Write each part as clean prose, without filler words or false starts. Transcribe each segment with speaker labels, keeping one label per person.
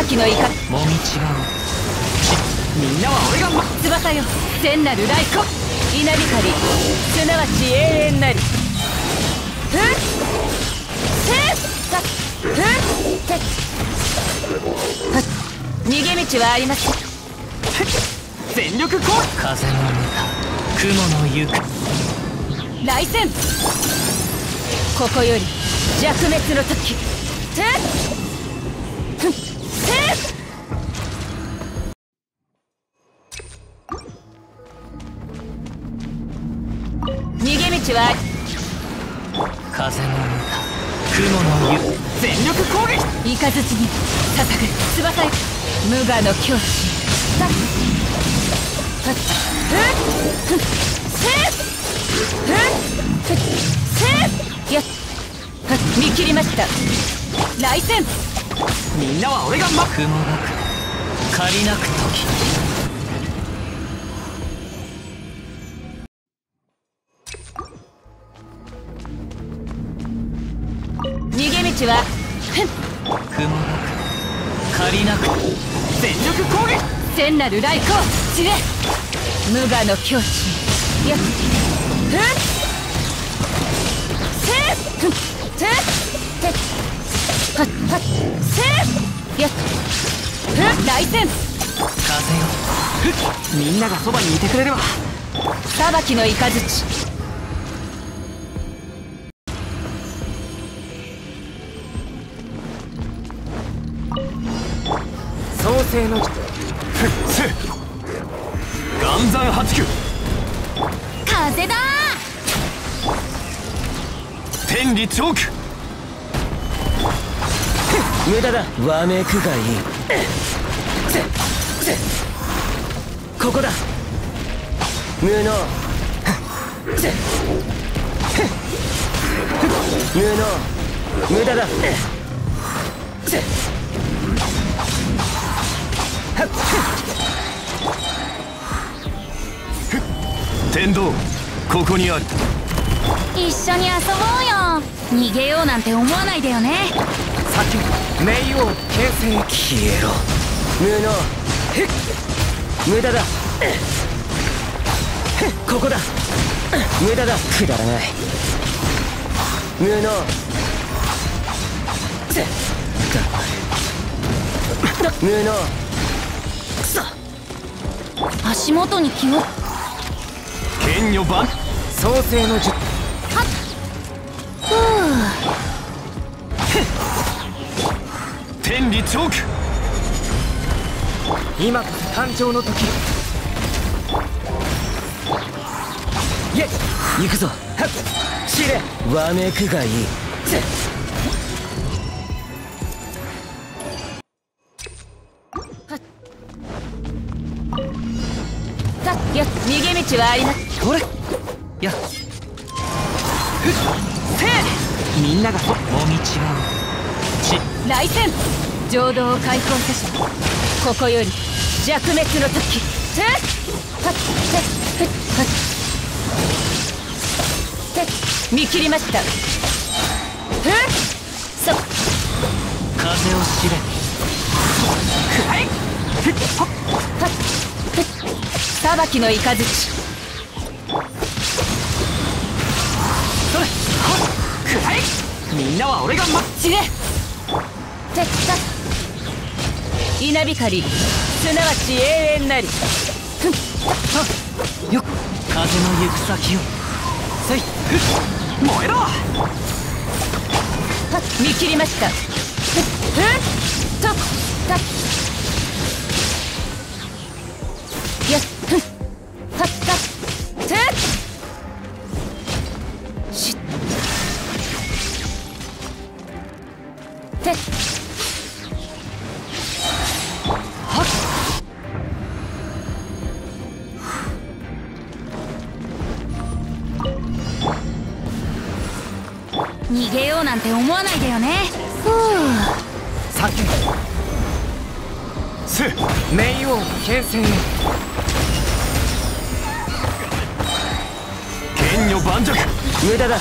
Speaker 1: きのイカ
Speaker 2: もみ違う。みんなは俺が
Speaker 1: 翼よ、善なる来光稲光、すなわち永遠なり。ふっせっふっせっ逃げ道はありません。
Speaker 2: 全力攻撃。風の歌、雲の行く。
Speaker 1: 来戦。ここより弱滅の時。せっふっせっ逃げ道は
Speaker 2: 風の歌、雲の行く。全力攻撃。
Speaker 1: イカズチに捧ぐ翼よ、無我の境地。さっふっふっせっふっせっやっ見切りました。来戦。
Speaker 2: みんなは俺が雲が来る。借りなく時。
Speaker 1: 逃げ道はふん
Speaker 2: 雲が来る。借りなく全力攻撃。
Speaker 1: 善なる来光知れ、無我の境地。やっふんせっふんせっせっはっはっせっやっふん来戦。
Speaker 2: 風よ、みんながそばにいてくれれば。
Speaker 1: 裁きのイカズチ。
Speaker 2: 創世の岩山八九。
Speaker 1: 風だ
Speaker 2: 天理チョーク。
Speaker 3: 無駄だ。わめくがいい。ここだ。無能無能無駄だ。
Speaker 2: 天道、ここにある。
Speaker 1: 一緒に遊ぼうよ。逃げようなんて思わないでよね。
Speaker 3: 先冥王形成。消えろ。無能無駄だ。ここだ。無駄だ。くだらない。無能無能。くそ。
Speaker 1: 足元に気を。
Speaker 2: 剣女番
Speaker 3: 創世の術。
Speaker 2: 天理チョーク。
Speaker 3: 今こそ誕生の時。イエイ行くぞ。はっ知れ。わめくがいい。
Speaker 1: さっやっ逃げ道はあります。
Speaker 2: これやっみんながもみ違う。
Speaker 1: 来戦。浄土を解放させここより弱滅の時。せっはっせっふっはっせっ見切りました。ふっそっ
Speaker 2: 風を知れ。
Speaker 1: はいふっはっふっ裁きのイカズチ。
Speaker 2: それはっくらい。みんなは俺が
Speaker 1: 知れ。せっさっ稲光、すなわち永遠なり。ふん
Speaker 2: はっよっ。風の行く先よ。せいふっ燃えろ。
Speaker 1: はっ見切りました。ふっとっさっやっふんはっさっせっしっせっ
Speaker 2: はっ
Speaker 1: 逃げようなんて思わないでよね。ふう
Speaker 3: 酒
Speaker 2: せ
Speaker 3: 冥王形成。
Speaker 2: 剣女盤石。
Speaker 3: 無駄だ。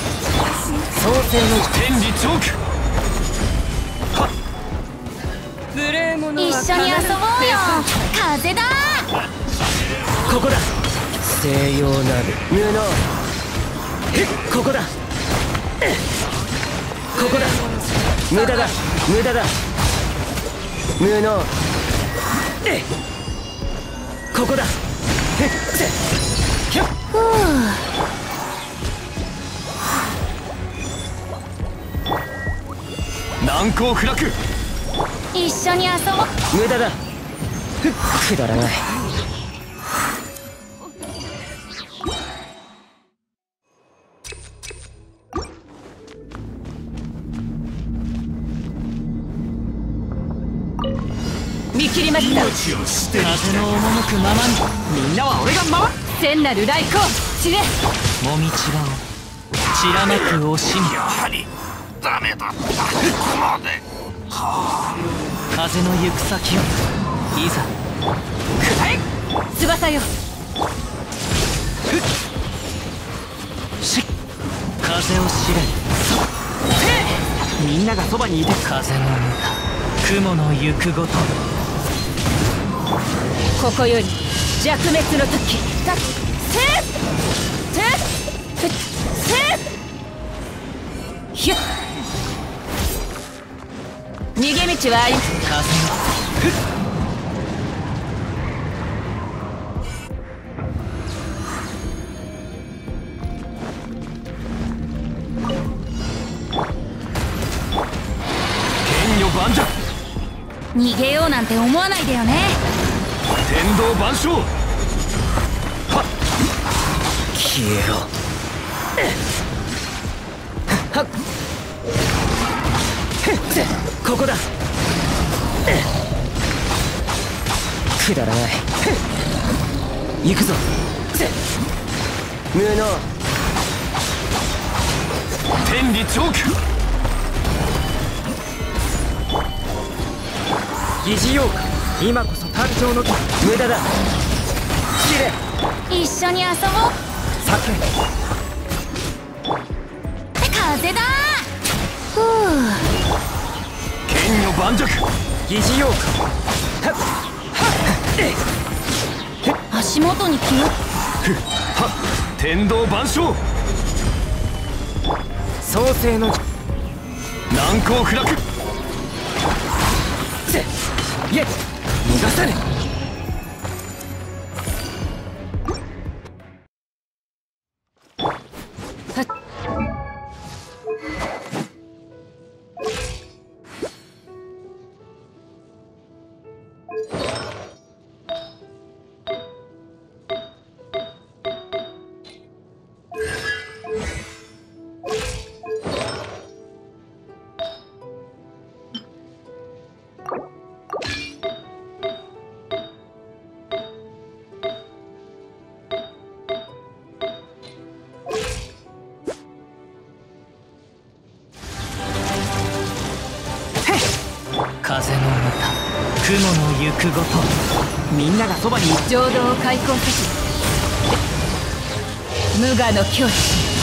Speaker 3: 創世の
Speaker 2: 天理チョーク。はっ
Speaker 1: 無礼者は
Speaker 4: 一緒に遊ぼうよ。風だ。
Speaker 3: ここだ。西洋なる無能。ここだ。ここだ。無駄だ無駄だ無能。ここだ。
Speaker 2: 難攻不落。
Speaker 4: 一緒に遊ぼう。
Speaker 3: 無駄だ。くだらない。
Speaker 1: 見切りました。
Speaker 2: 風の赴くままに。みんなは俺が回る。
Speaker 1: 聖なる来光知れ。
Speaker 2: もみちばを散らまく惜しみ。
Speaker 5: やはりダメだった。ここまで。
Speaker 2: 風の行く先をいざ
Speaker 1: くえ翼よ。
Speaker 2: し風を知れ。みんながそばにいて。風の歌雲の行くごと。
Speaker 1: ここより弱滅の時。ひゅっ逃げ道はあり。
Speaker 2: 風の剣女万丈。
Speaker 4: 逃げようなんて思わないでよね。
Speaker 2: 天道万象。
Speaker 3: 消えろ。はっここだ。くだらない。行くぞ。無能。
Speaker 2: 天理チョーク。
Speaker 3: 疑似ようか。今こそ誕生の時。無駄だ。知れ。
Speaker 4: 一緒に遊ぼう。
Speaker 3: 酒。
Speaker 4: 風だ。
Speaker 2: 剣女盤石。
Speaker 3: 疑似ようか。
Speaker 4: 足元に気を。
Speaker 2: 天道万象。
Speaker 3: 創世の
Speaker 2: 難攻不落。
Speaker 3: いえ逃がさぬ。
Speaker 2: 風の歌雲の行くごと。みんながそばに。
Speaker 1: 浄土を開墾せし無我の境地。